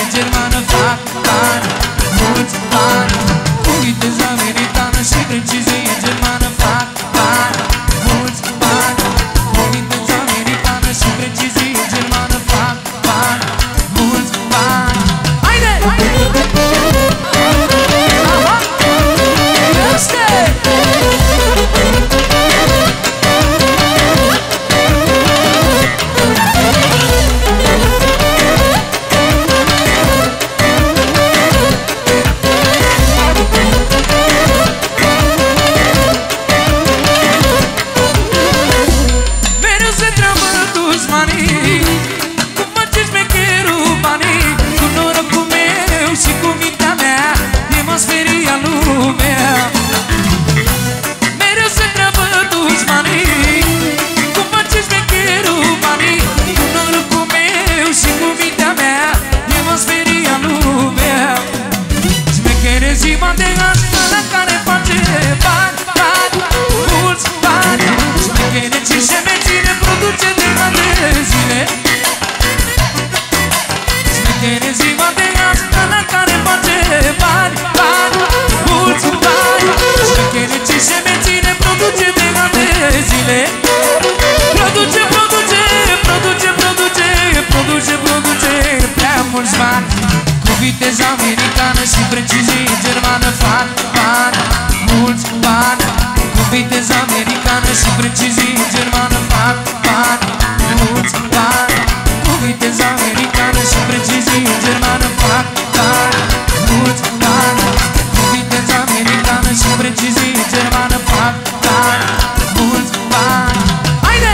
germană fac bani, mulți bani. Cu viteză americană și precizie germană fac bani, mulți bani. Cu viteză americană și precizie germană fac bani, mulți bani. Haide! Viteză americană și precizie germană fac bani, mulți bani. Cu viteză americană și precizie germană fac bani, mulți bani. Cu viteză americană și precizie germană fac bani, mulți bani. Cu viteză americană și precizie germană fac bani, mulți bani. Haide!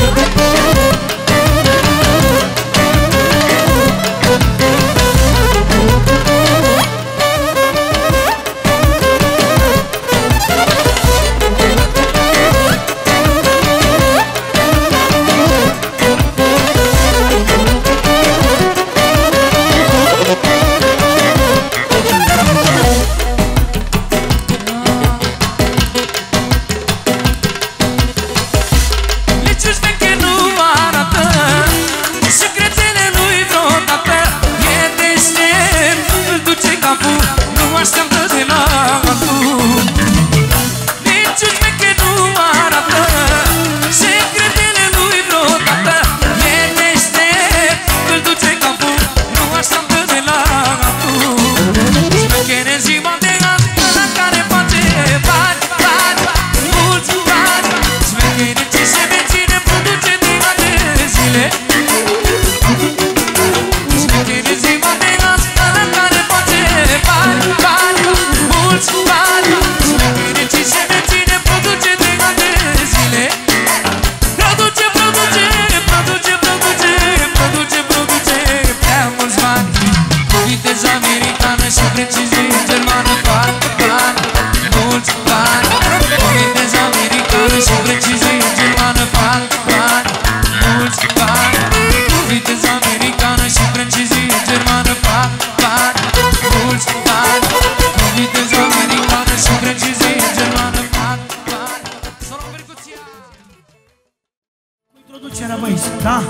Da?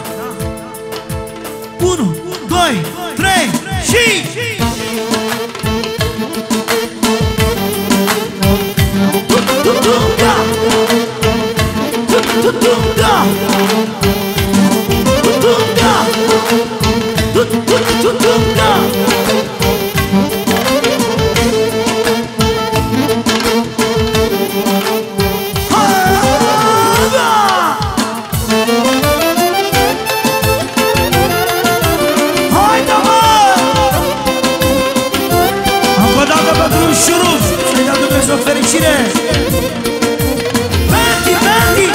1, 2, 3 și... Fericire! Berti, Berti!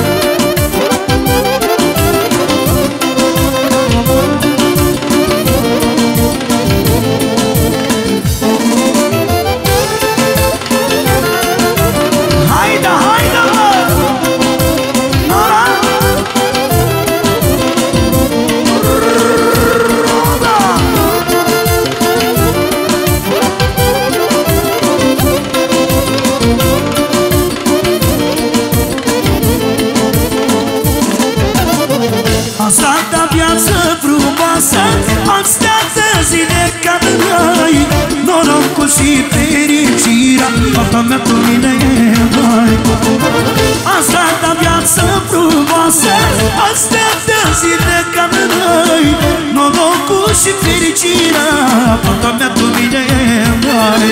Haida, haida, mă! Nora! Roda! și fericirea, fata mea cu mine e mai. Asta da viață frumoasă, astea de zile ca noi. Norocul și fericirea, fata mea cu mine e mai.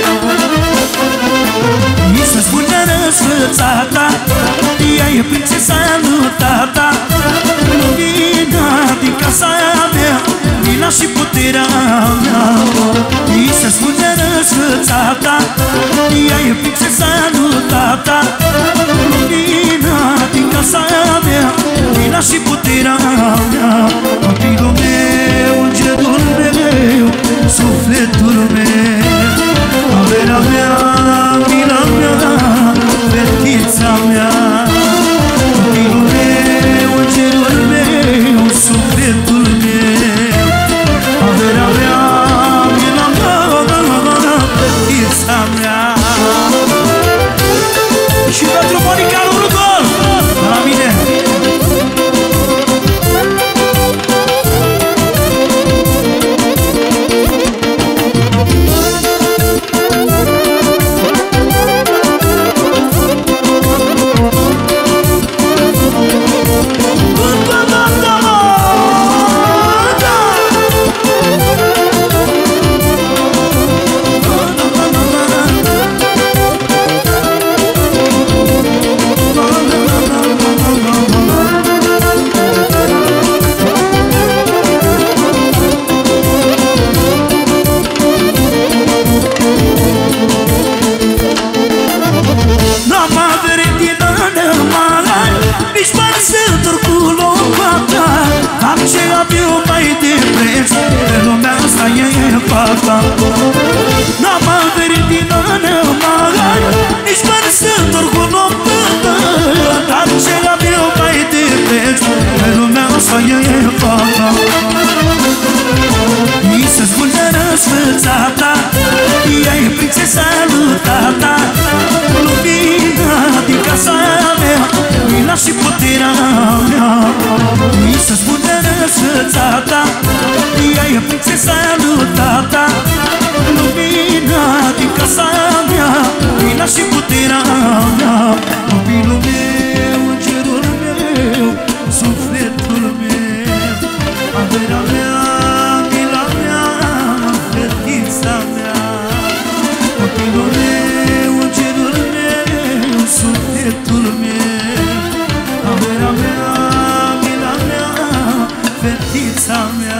Mi se spune răsfățata, ea e prințesa lui tata. Lumina din casa mea, mila și puterea mea. Mi se spune răsfățata, ea e prințesa lui tata. Lumina din casa mea, mila și puterea mea. Copilul meu, îngerul meu, sufletul meu, averea mea, mila mea, fetița mea. Copilul meu, îngerul meu, sufletul meu, averea mea, mila mea, fetița mea. Și pentru Monica lui Rudolf, la mine. N-am averit din anul mare, nici bani să-mi torc cu loptă. Dar ce am eu mai de preț, pe lumea asta e fata. Mi se spune răsfățata, ea e prințesa lui tata. Lumina din casa mea, mila și puterea mea. Mi se spune răsfățata, ea e prințesa lui tata. Lumina din casa mea, mila și puterea mea. Copilul meu, îngerul meu, sufletul meu, averea mea, mila mea, fetița mea. Copilul meu, îngerul meu, sufletul meu, averea mea, mila mea, fetița mea.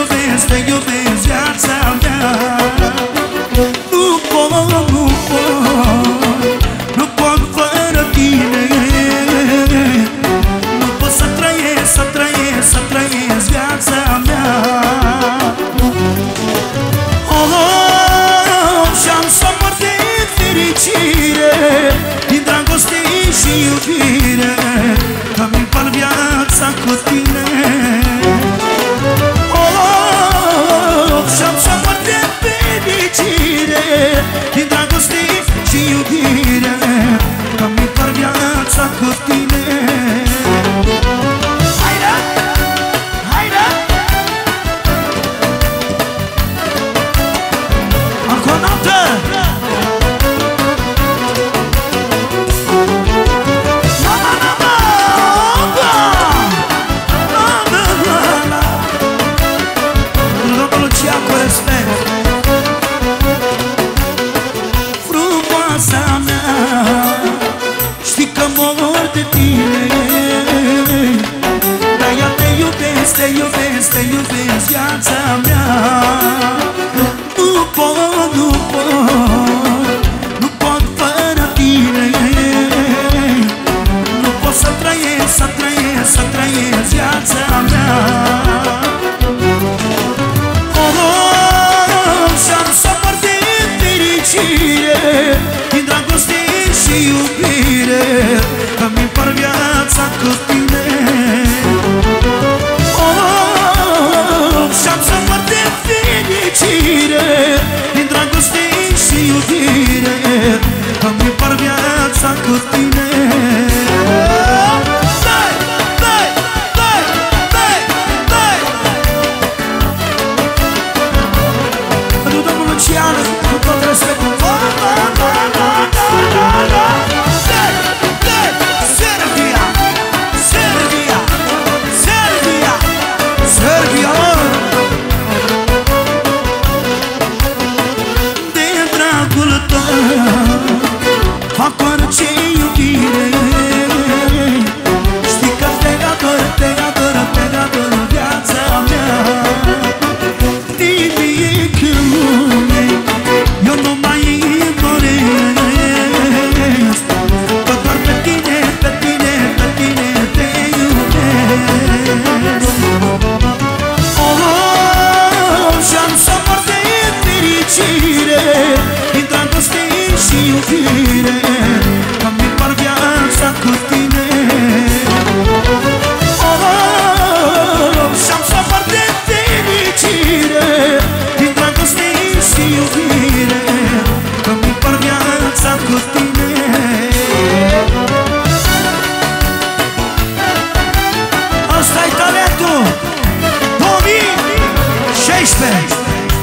iubesc, te iubesc, viața mea. Nu pot, nu pot, nu pot fără tine. Nu pot să trăiesc, să trăiesc, să trăiesc viața mea. Și-am să mor de fericire din dragoste și iubire, că-mi împart viața cu tine. Și-am să mor de fericire din dragoste și iubire, că-mi împart viața cu tine. Te iubesc, te iubesc, viața mea. Nu pot, nu pot, nu pot fără tine. Nu pot să trăiesc, să trăiesc, să trăiesc viața mea. Și-am să mor de fericire din dragoste și iubire, că-mi împart viața cu tine. Și-am să mor de fericire din dragoste și iubire, că-mi împart viața cu tine. Dai, dai, dai, dai, dai. Pentru domnul Lucian, cu tot respectul. Dai, dai, Serbia, Serbia, Serbia, Serbia. Fac orice iubire. Știi că te ador, te ador, te ador viața mea. Nimic în lume eu nu mai doresc, că doar pe tine, pe tine, pe tine te iubesc. Și-am să mor de fericire din dragoste și iubire, că-mi împart viața cu tine. Și-am să mor de fericire din dragoste și iubire, că-mi împart viața cu tine. Asta-i talentul 2016.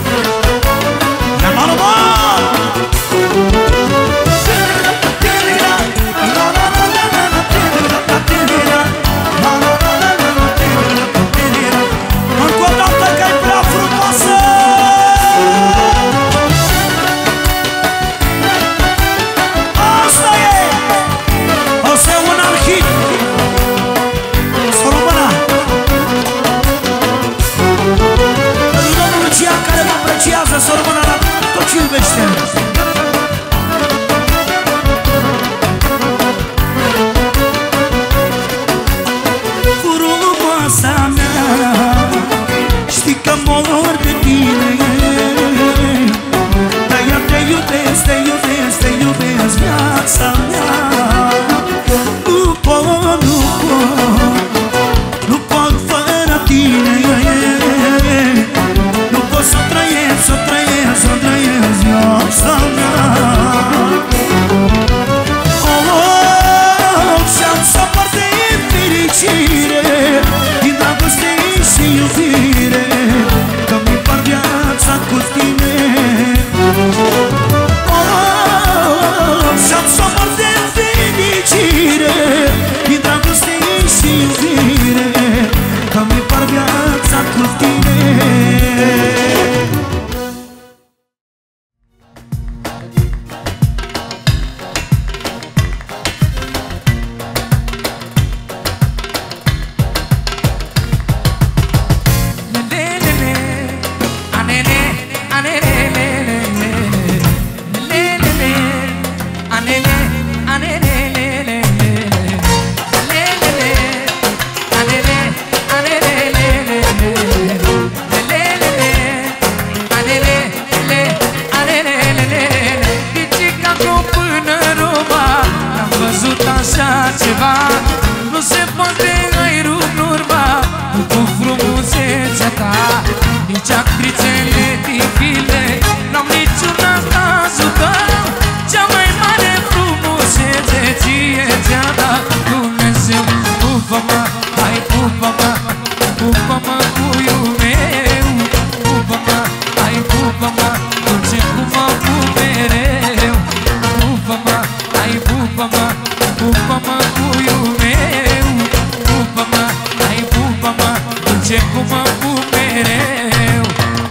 Să rămână la tot ce iubește. Frumoasa mea, știi că mor de tine. Dar eu te iubesc, te iubesc, te iubesc viața mea. Nu pot, nu pot, nu pot fără tine. Nu pot să trăiesc, să trăiesc, să trăiesc viața mea. Și-am să mor de fericire din dragoste și iubire, că-mi împart viața cu tine. Și-am să mor de fericire din dragoste și iubire, că-mi împart viața Nu se poate ai rup în urma cu frumusețea ta. Nici actrițele din filme n-am niciuna cazul tău. Cea mai mare frumusețe ție ți-a dat Dumnezeu. Pupă-mă, hai pupă-mă, pupă-mă cuiul meu. Pupă-mă, hai pupă-mă, dulce cum mă pup mereu. Pupă-mă, hai pupă-mă, pupă-mă cuiul meu. Pupă-mă, hai pupă-mă, dulce cum mă pup mereu.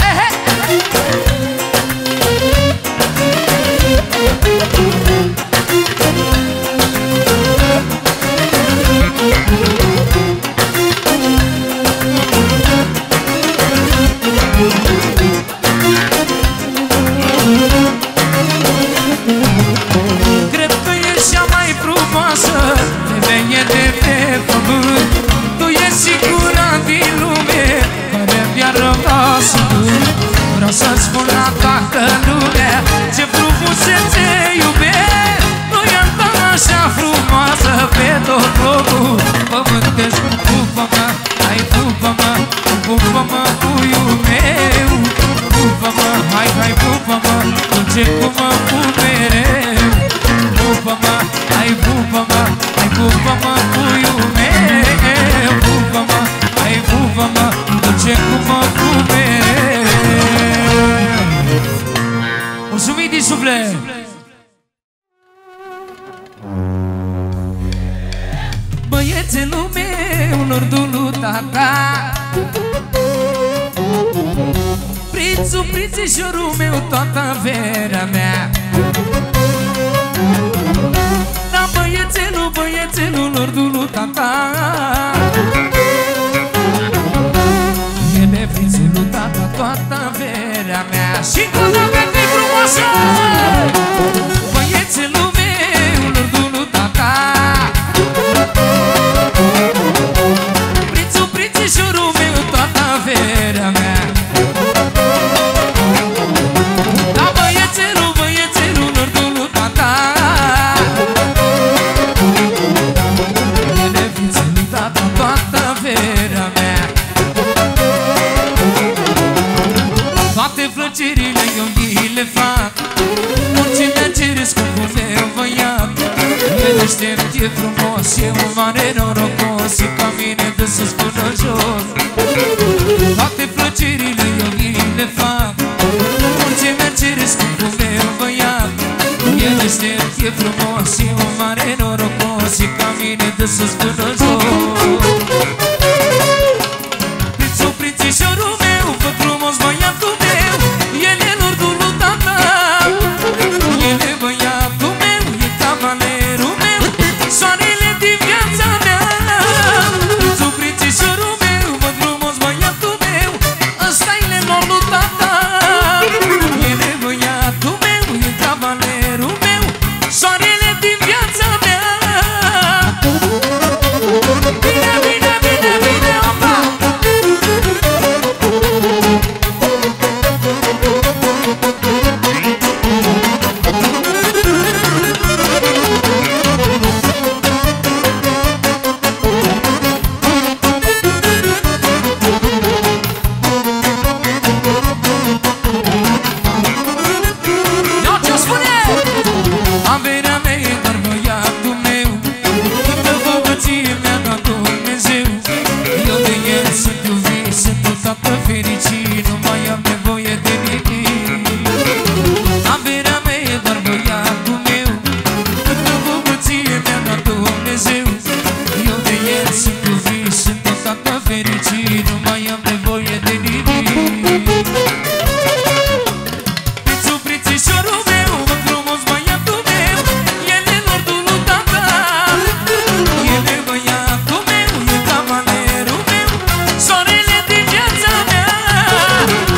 Cred că ești cea mai frumoasă femeie de pe pământ. Tu ești singura din lume care mi-a rămas în gând. Vreau să-ți spun la toată lumea ce frumusețe iubesc. Nu i-am dat așa frumoasă pe tot globul pământesc. Pupă-mă, hai pupă-mă, pupă-mă cuiul meu. Pupă-mă, hai, hai pupă-mă, dulce cum mă pup mereu. Pupă-mă, hai pupă-mă, hai pupă-mă cuiul meu. Pupă-mă, hai pupă-mă, dulce cum mă pup mereu. Mulțumim din suflet! Băiețelul meu, nordul tata, prințul, prințișorul meu, toată averea mea. Da, băiețelul, băiețelul, nordul tata, el e prințul tata, toată averea mea. Și toată fete frumoasă! Băiețelul meu, nordul tata, prințul, prințișorul meu, toată averea mea. Da, băiețelul, băiețelul, nordul tata, el e prințul tata, toată averea mea. Toate plăcerile eu îi le fac, oricine cere scumpul meu băiat. El deștept, e frumos, e un mare norocos, e ca mine de sus până jos. Toate plăcerile eu îi le fac, oricine cere scumpul meu băiat. El deștept, e frumos, e un mare norocos, e ca mine de sus până jos. Prințul, prințișorul meu, fă frumos băiatul meu, el e nordul tata, el e băiatul meu, e cavalerul meu, soarele din viața mea. Prințul, prințișorul meu, fă frumos băiatul meu, ăsta-i nordul tata, el e băiatul meu, e cavalerul meu, soarele din viața mea. Bine, bine, bine, bine, opa! Eu ce spune? Averea mea e doar băiatul meu, câtă bogăție mi-a dat Dumnezeu. Eu de el sunt iubit, sunt toată fericit, nu mai am nevoie de nimic. Averea mea e doar băiatul meu, câtă bogăție mi-a dat Dumnezeu. Eu de el sunt iubit, sunt toată fericit, nu mai am nevoie de nimic. Prințul, prințișorul meu, mă frumos băiatul meu, el e nordul tata, el e băiatul meu, e cavalerul meu, soarele din viața mea.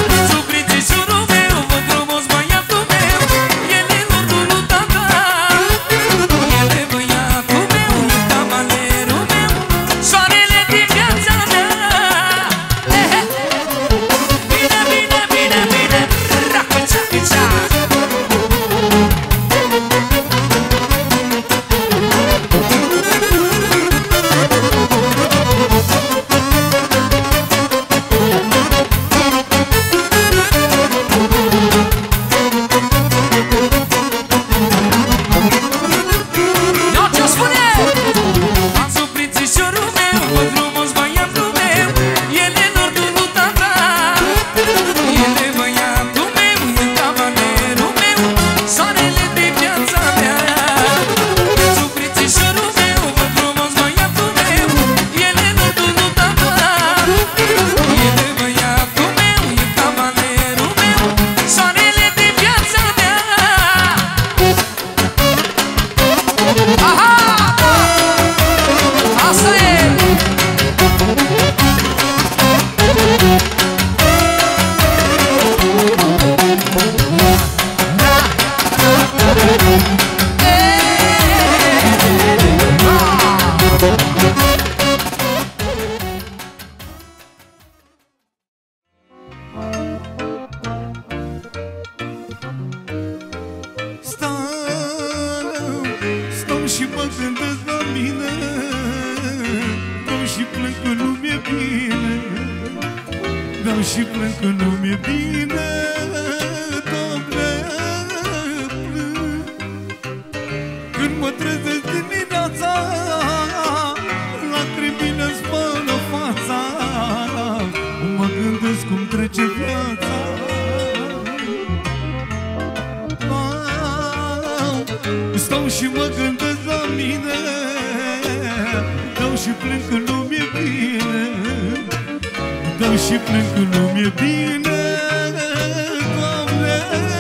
plâng când nu mi-e bine, Doamne, plâng. Când mă trezesc dimineața, lacrimile îmi spălă fața, mă gândesc cum trece viața. Stau și mă gândesc la mine, dau și plâng când nu mi-e bine, dau și plâng când nu mi-e bine, Doamne,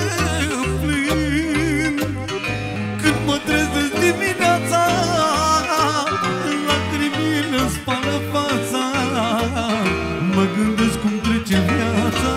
plâng. Când mă trezesc dimineața, lacrimile îmi spală fața, mă gândesc cum trece viața.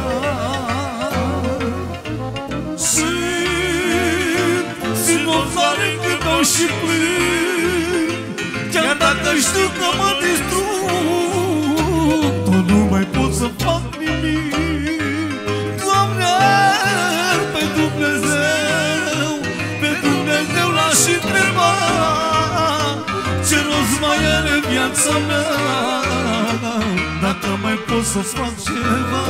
Sunt o zare când dau și plâng, chiar dacă știu că mă distrug, tot nu mai pot să fac nimic. Doamne, pe Dumnezeu, pe Dumnezeu l-aș întreba, ce rost mai are viața mea, dacă mai pot să fac ceva.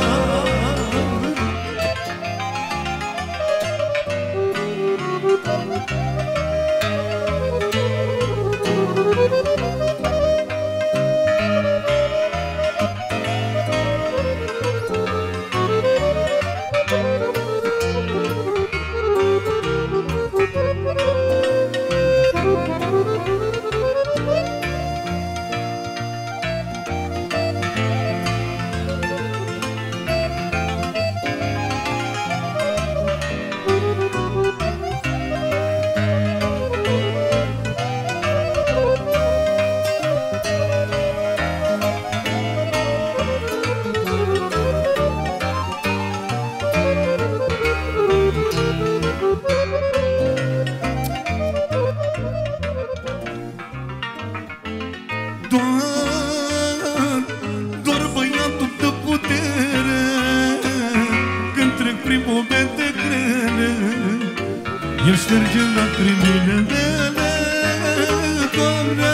Doar băiatul de putere, când trec prin momente grele, el șterge lacrimile mele. Doamne,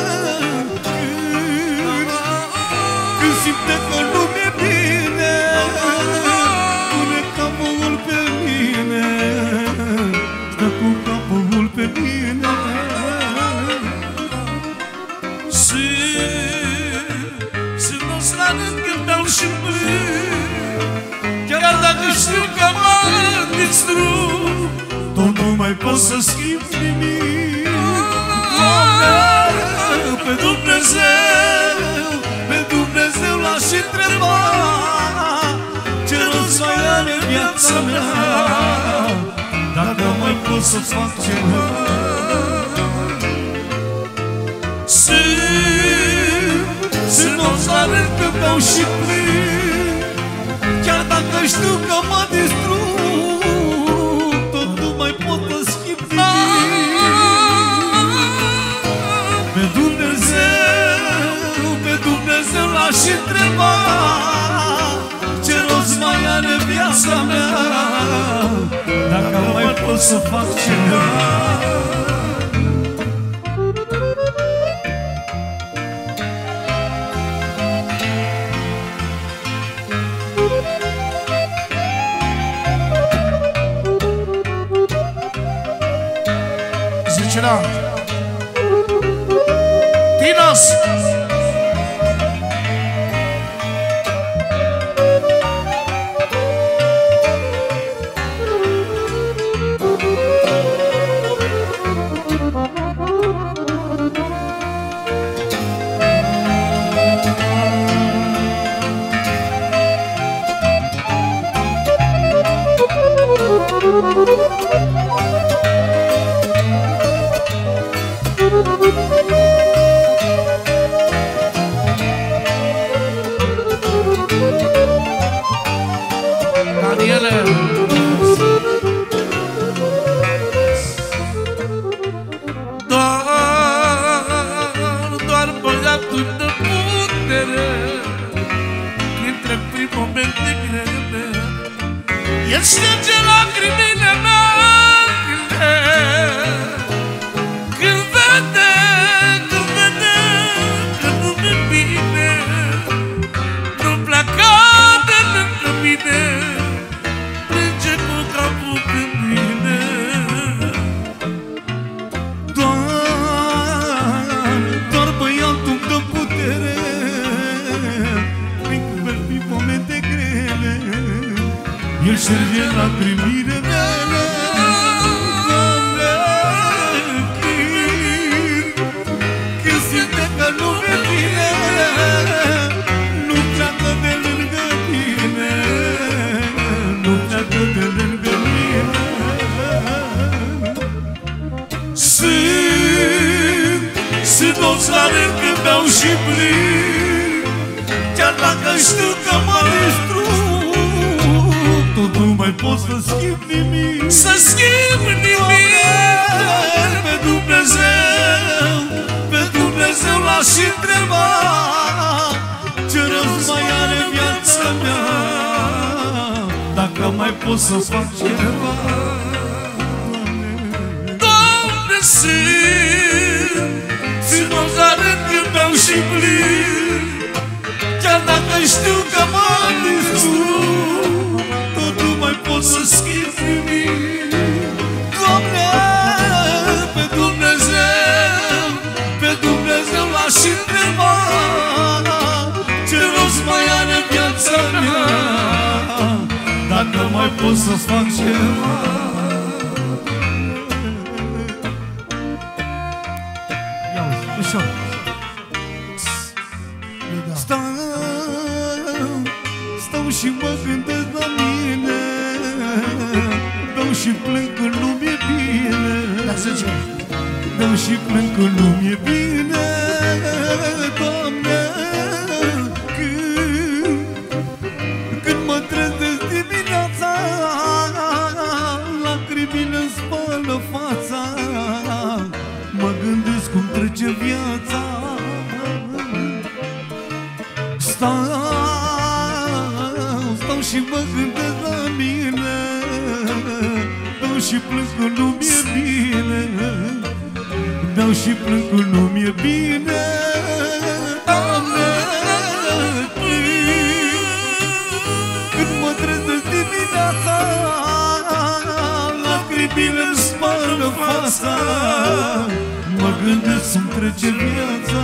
când simte că nu mi-e bine, pune capul pe mine, stă cu capul pe mine. Sunt o slană când dau și plâng, chiar dacă știu că mă distrug, tot nu mai pot să schimb nimic. Doamne, pe Dumnezeu, pe Dumnezeu l-aș întreba, ce rost mai are viața mea, dacă mai pot să fac ceva. Sunt o zare când beau și plâng, chiar dacă știu că mă distrug, tot nu mai pot să schimb nimic. Pe Dumnezeu l-aș întreba, ce rost mai are viața mea, dacă mai pot să fac ceva. Tinos! Doar băiatul de putere, când trec prin momente grele, el șterge lacrimile mele. Când vede că nu mi-e bine, nu pleacă de lângă mine. El șterge lacrimile mele, Doamne, când simte că nu mi-e bine, nu pleacă de lângă tine, nu pleacă de lângă mine. Sunt obstare când beau și plâng, chiar dacă știu că mă distrug, tot nu mai pot să schimb nimic. Să schimb nimic. Pe Dumnezeu l-aș întreba, ce rost mai are viața mea, dacă mai pot să fac ceva. Doamne, sunt obstare când beau și plâng, chiar dacă știu că mă distrug, tot nu mai pot să schimb nimic. Doamne, pe Dumnezeu l-aș întreba, ce rost mai are viața mea, dacă mai pot să fac ceva. Ia-uzi, ușor. Stau și mă gândesc la mine, beau și plâng că nu mi-e bine, beau și plâng că nu mi-e bine. Doamne, când mă trezesc dimineața, lacrimile-mi spălă fața, mă gândesc cum trece viața. Stau și mă gândesc la mine, beau și plâng că nu mi-e bine, beau și plâng că nu mi-e bine. Doamne, când mă trezesc dimineața, lacrimile-mi spălă fața, mă gândesc cum trece viața.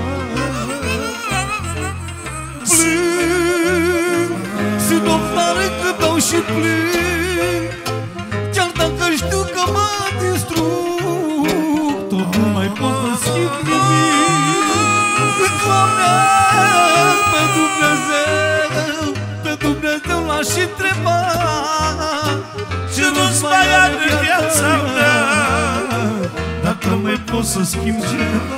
Sunt obstare că beau și plâng, chiar dacă știu că mă distrug, tot nu mai pot să schimb nimic. Doamne, pe Dumnezeu l-aș întreba, ce rost mai are viața mea, dacă mai pot să schimb ceva.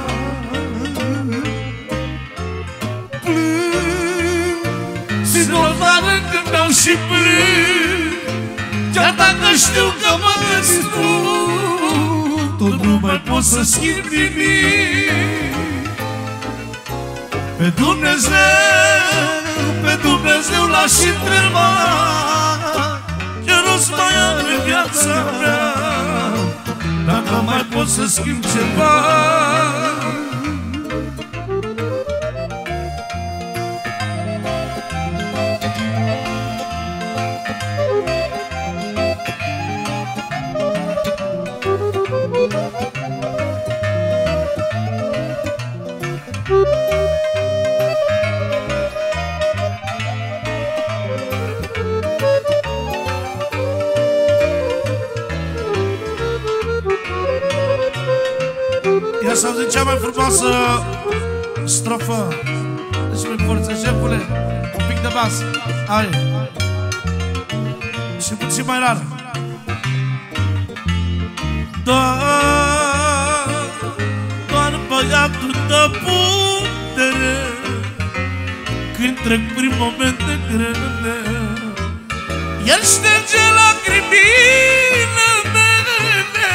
Sunt obstare când beau și plâng, chiar dacă știu că mă distrug, tot nu mai pot să schimb nimic. Pe Dumnezeu l-aș întreba, ce rost mai are viața mea, dacă mai pot să schimb ceva. Ia să auzim cea mai frumoasă strofă. Deci prin forță, șefule, un pic de bas. Hai. Și puțin mai rar. Doar băiatul dă putere când trec prin momente grele. El șterge lacrimile mele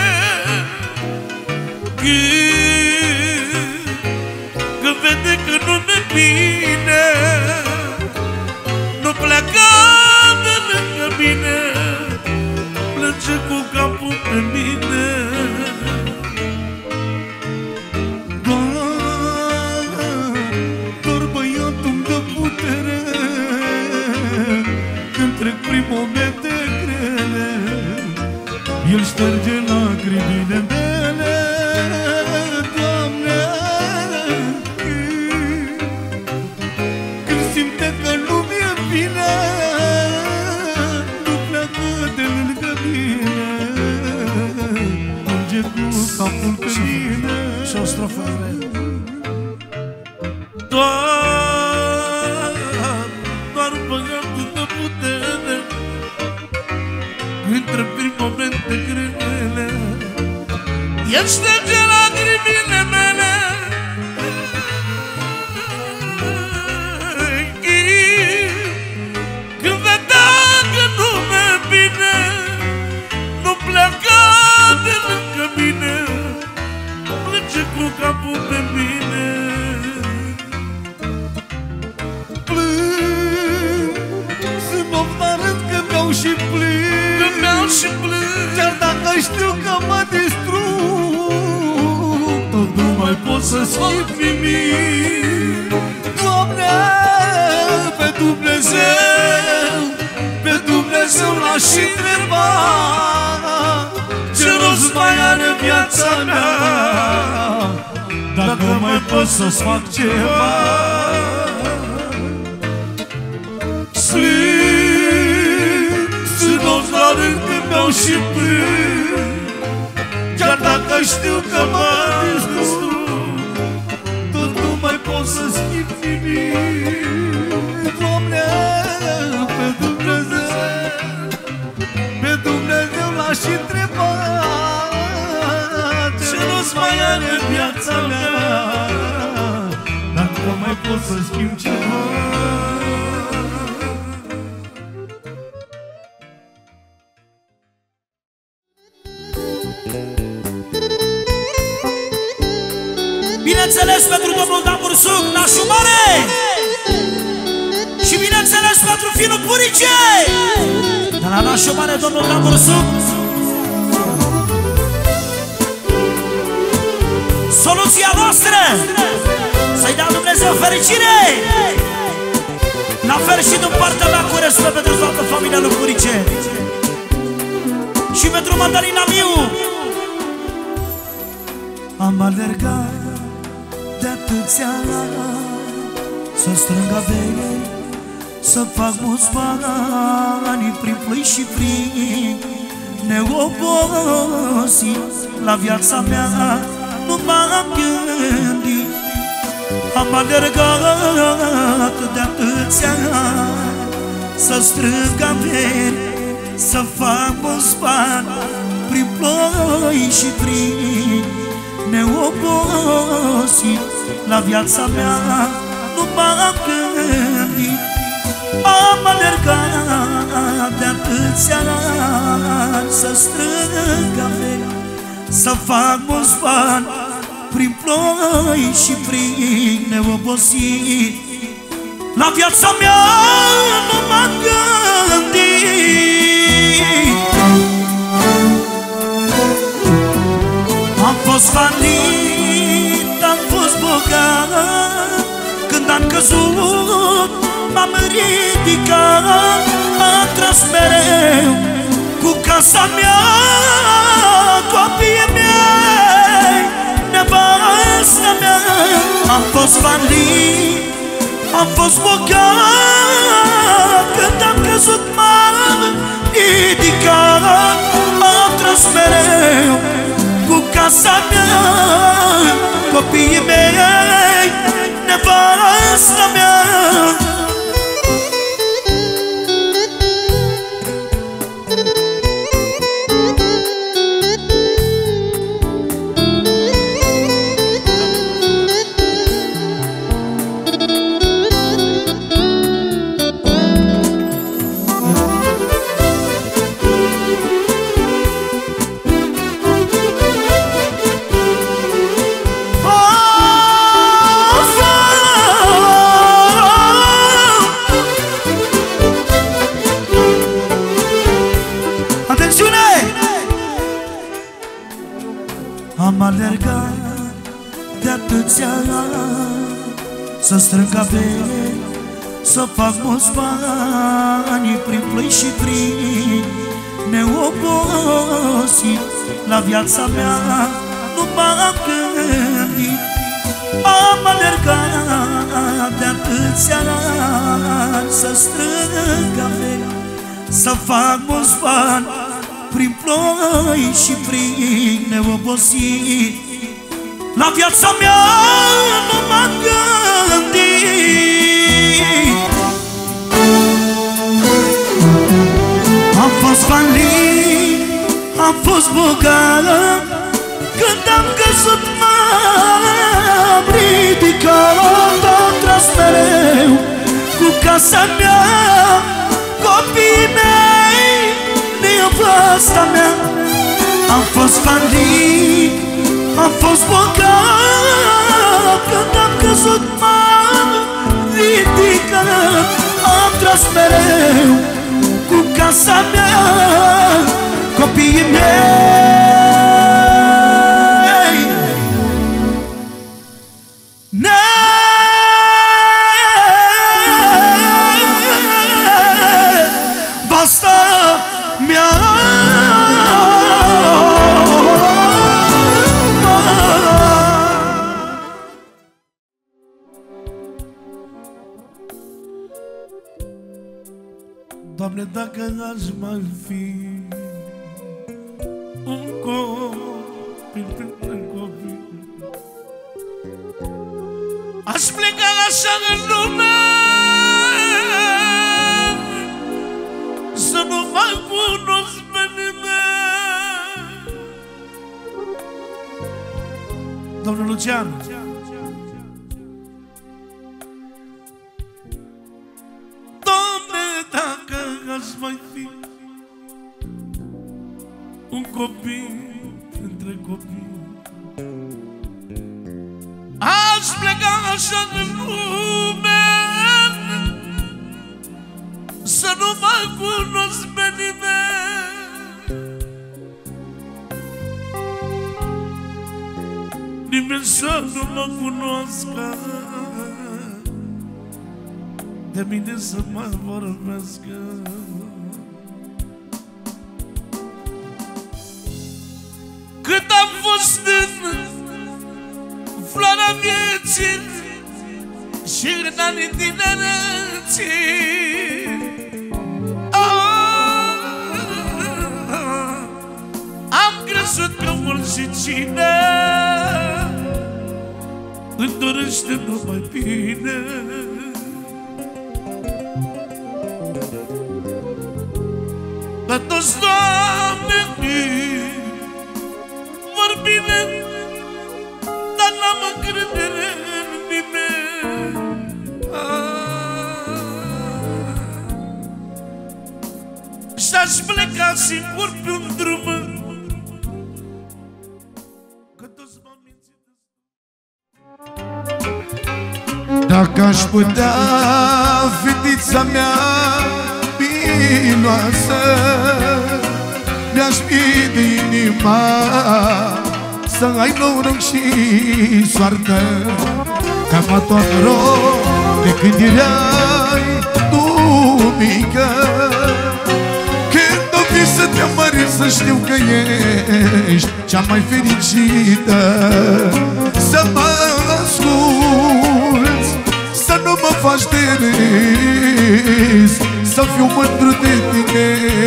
când vede că nu mi-e bine, nu pleacă de lângă mine, plânge cu capul pe mine. doar băiatul-mi dă putere când trec prin momente grele. El șterge lacrimile mele, Doamne, când simte că nu mi-e bine, nu El șterge lacrimile mele. Când vedea că nu mi-e bine, nu pleca de lângă mine, plânge cu capul pe mine. Plâng, sunt oftarând că mi-au și plâng, chiar dacă știu că mă distrug, tot nu mai pot să schimb nimic. Doamne, pe Dumnezeu l-aș întreba, ce rost mai are viața mea dacă mai pot să-ți fac ceva. Sunt nopți la rând când beau și plâng, chiar dacă știu că mă distrug, tot nu mai pot să schimb nimic. Doamne, pe Dumnezeu l-aș întreba, ce rost mai are viața mea dacă mai pot să schimb ceva. Bineînțeles pentru domnul Dan Bursuc, nașul mare. Și bineînțeles pentru finul Purice. De la nașul mare, domnul Dan Bursuc. Soluția noastră, să-i dea Dumnezeu fericire. La fel și din partea mea, cu respect pentru toată familia lui Purice. Și pentru Madalina Miu. Am alergat de atâția să strâng avei, să fac mulți bani prin ploi și frig, neobosit la viața mea nu m-am gândit. Am alergat de atâția să strâng avei, să fac mulți bani prin ploi și frig, neobosit la viața mea nu m-am gândit. Am alergat de atâția ani să strâng averi, să fac mulți bani prin ploi și frig, neobosit la viața mea nu m-am gândit. Am fost falit, am fost bogat, când am căzut m-am ridicat. Am tras mereu cu casa mea, copiii mei, nevasta mea. Am fost falit, am fost bogat, când am căzut m-am ridicat. Am tras mereu cu casa mea, copiii mei, nevasta mea. Am alergat de atâția ani să strâng averi, să fac mulți bani prin ploi și frig, neobosit la viața mea nu m-am gândit. Am alergat de atâția ani să strâng averi, să fac mulți bani prin ploi și frig, neobosit la viața mea nu m-am gândit. Am fost falit, am fost bogat, Când am căzut m-am ridicat, am tras mereu cu casa mea, copiii mei, nevasta mea. Am fost bandit, am fost bogat, când am căzut m-am ridicat, am tras mereu cu casa mea, copiii mei, nevasta mea. Doamne, dacă aș mai fi un copil printre copii, aș pleca așa în lume, să nu mai cunosc pe nimeni. Domnul Lucian, dacă aș mai fi un copil între copii, aș pleca așa în lume, să nu mai cunosc pe nimeni. Nimeni să nu mă cunoască, de mine să mă vorbească. Cât am fost în floarea vieții și în anii tinereții, am crezut că oricine îmi dorește numai bine. Că toți, Doamne, vor bine, dar n-am încredere în nimeni. Și-aș pleca singur pe un drum, că toți m-au mințit. Dacă aș putea, fetița mea miloasă, mi-aș fi de inima să ai noroc și soartă, că am tot noroc de când erai tu mică. Când o fi să te mări, să știu că ești cea mai fericită. Să mă asculți, să nu mă faci de râs, să fiu mândru de tine,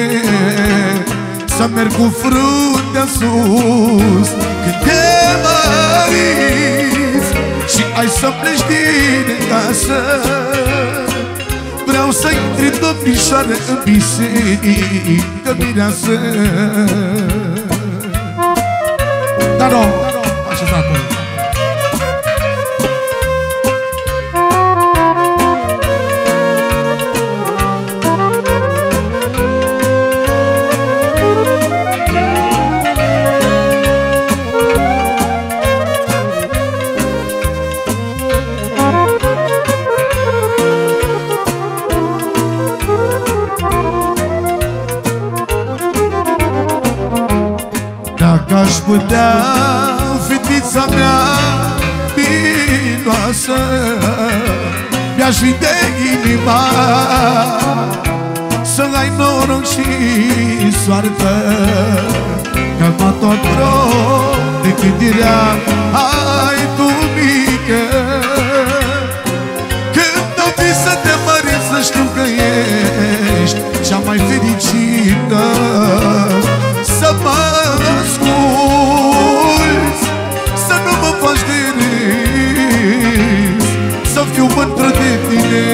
să merg cu fruntea sus când te măriți și ai să pleci din casă. Vreau să intri domnișoară în biserică mireasă. Dar nu, așezată. Dacă aș putea, fetița mea miloasă, mi-aș fi de inima să ai noroc și soartă, că mă tot rog de când eram ai tu mică. Când o fi să te mări, să știu că ești cea mai fericită. Să mă asculți, să nu mă faci de râs, să fiu mândră de tine,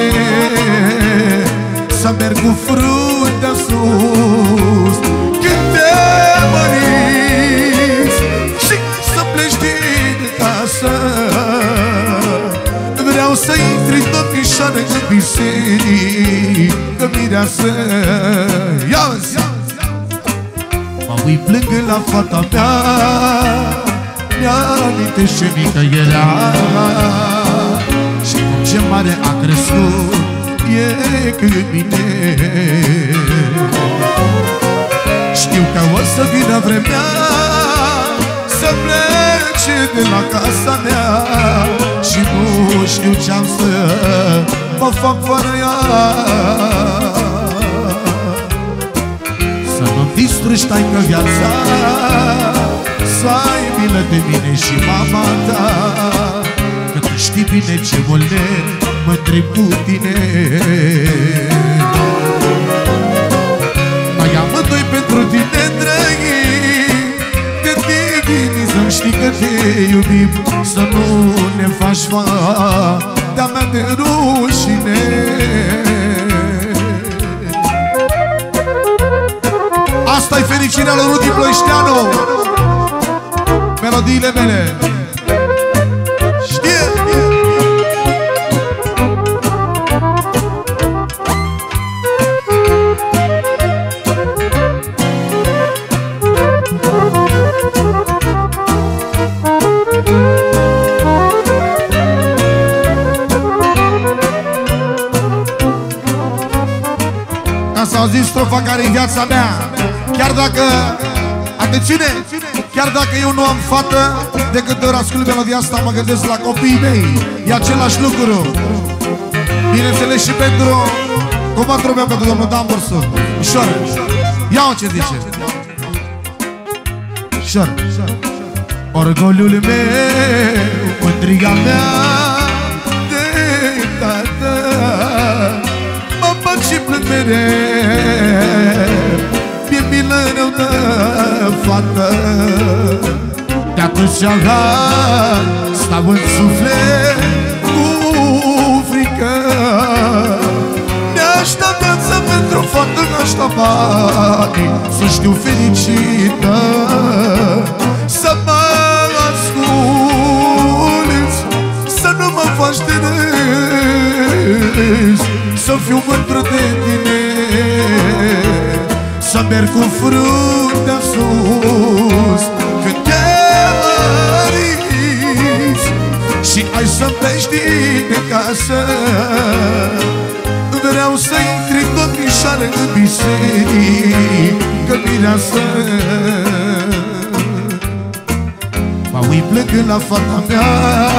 să merg cu fruntea sus când te măriți și să Îi plâng la fata mea, mi-aminte ce mică era și cum ce mare a crescut e cât mine. Știu că o să vină vremea să plece de la casa mea și nu știu ce-am să mă fac fără ea. Să nu-mi distrugi, taică, viața, să ai milă de mine și mama ta, că tu știi bine ce bolnev mă întreb cu tine. Noi amândoi pentru tine trăim, că divinizăm, știi că te iubim, să nu ne faci fata mea de rușine. Asta-i fericirea lui Rudi Ploieșteanu, melodiile mele. Știe! Asta a zis strofa care în viața mea. Chiar dacă, atențiune, chiar dacă eu nu am fată, de câte ori ascult melodia asta mă gândesc la copiii mei. E același lucru. Bineînțeles și pentru comandul meu, pentru domnul Dan Borsu. Ușor, ia-o ce zice. Ușor. Orgoliul meu, mândria mea de tată, mă bag și plâng mereu, mi-e milă rău de fată. De atunci stau în suflet cu frică, mi-aștept viața pentru fată, mi-aștept banii, să știu fericită, să mă asculți, să nu mă faci de râs, să fiu mândră de tine, să merg cu fruntea sus când te măriți și ai să-mi pleci din casă. Vreau să intri domnișoară în biserică mireasă. Mă uit plângând la fata mea,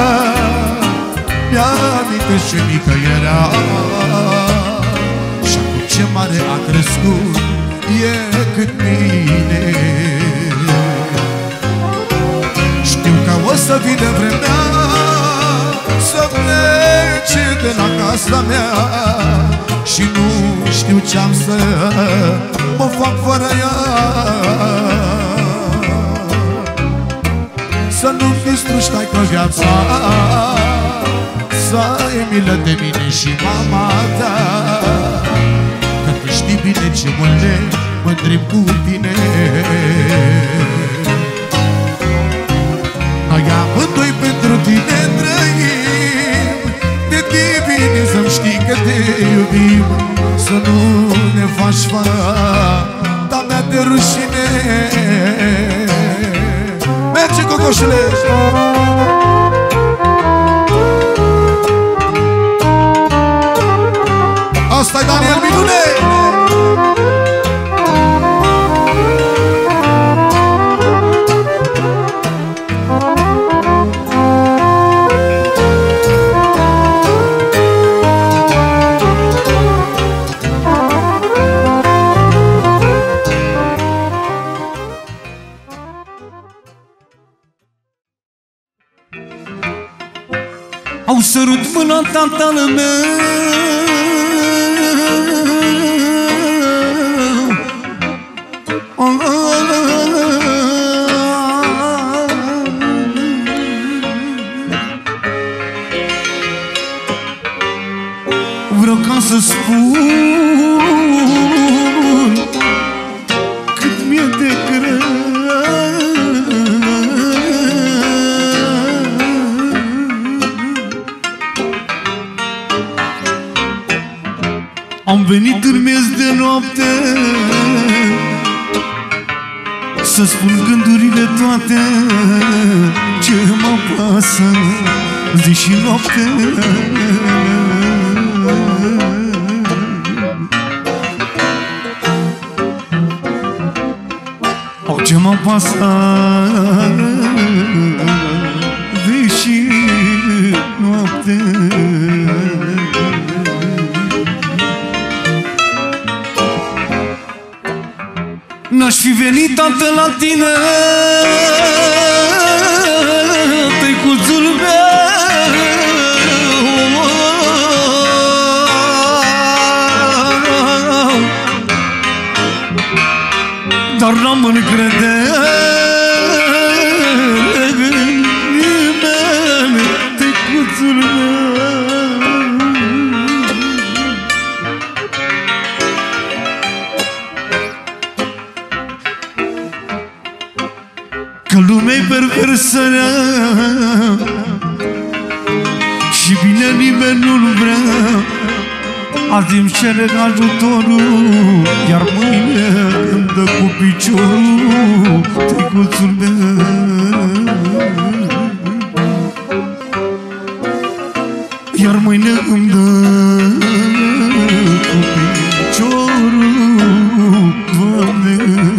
mi-aminte ce mică era și acum ce mare a crescut e cât mine. Știu că o să vină vremea să plece de la casa mea și nu știu ce-am să mă fac fără ea. Să nu-mi distrugi, taică, viața, să ai milă de mine și mama ta, că tu știi bine ce mândrim cu tine. Noi amândoi pentru tine trăim, te divinizăm, știi că te iubim, să nu ne faci fata mea de rușine. Merge, cocoșule! Asta-i Daniel Minune! Au sărut mâna tatăl meu, vreau ca să spun cât mi-e de greu. Am venit în miez de noapte să spun gândurile toate ce mă pasă zi și noapte. O, ce mă pasă zi și noapte. N-aș fi venit, tată, la tine, tăicuțul meu, dar n-am încredere în nimeni, tăicuțul meu. Că lumea-i perversă și bine nimeni nu-l vrea. Azi îmi cere ajutorul, iar mâine îmi dă cu piciorul, tăicuțul meu. Iar mâine îmi dă cu piciorul, Doamne.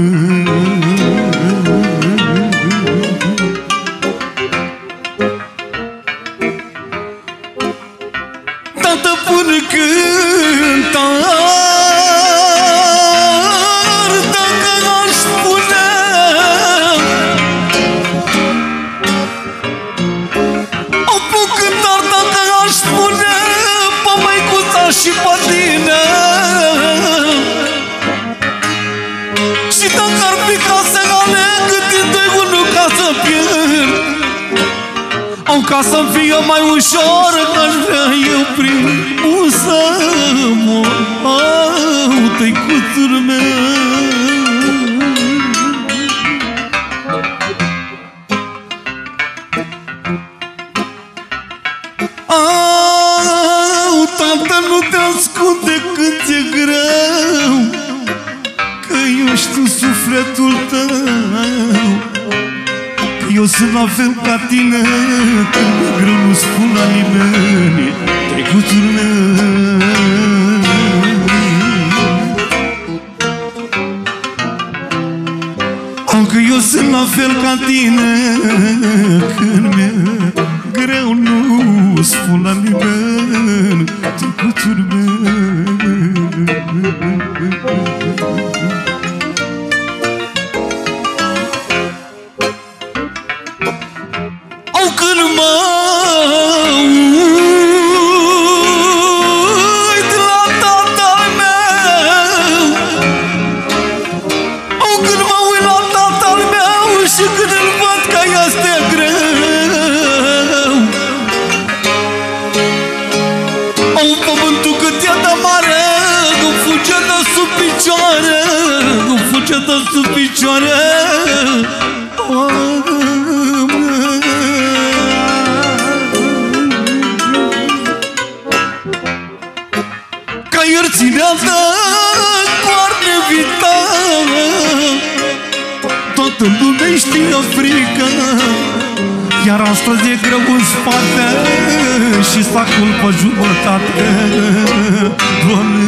Ca să-mi fie mai ușor, că-aș vrea eu prin să mor, tăicuțul meu. Tată, nu te ascunde când ți-e greu, că eu știu sufletul tău. Eu sunt la fel ca tine, când e greu nu spun la nimeni, tăicuțul meu. Că eu sunt la fel ca tine, când mi-e greu nu spun la nimeni, tăicuțul meu. Dă sub picioare, ca ierținea de coarne vitală, toată lumea știe frică, iar astăzi e greu în spate și sacul pe jumătate, Doamne.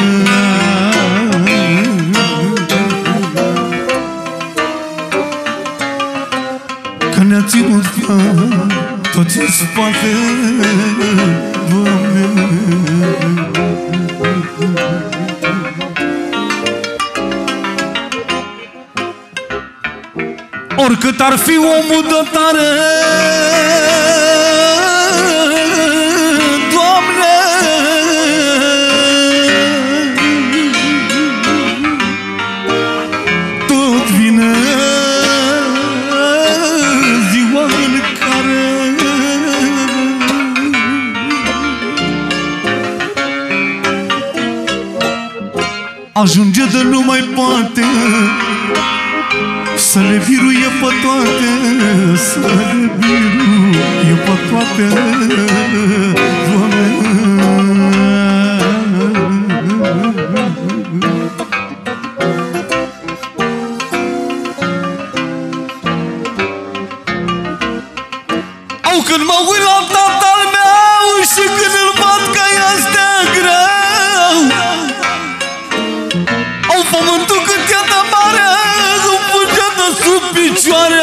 Ne-a ținut toți în spate, Doamne. Oricât ar fi omul de tare, Doamne, tot vine ajunge de nu mai poate să le biruie pe toate, să le biruie pe toate, Doamne. Când mă uit la tatăl meu și când îl văd că este greu, au pământul cât e de mare, îmi fuge de sub picioare.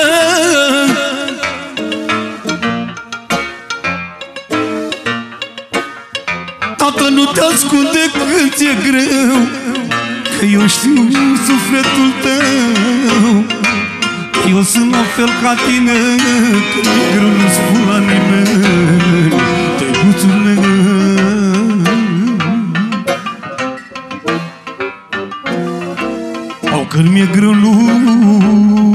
Tată, nu te ascunde când ți-e greu, că eu știu sufletul tău. Eu sunt la fel ca tine, când e greu nu spun la nimeni, drăguțul meu. Au, când mi-e greu nu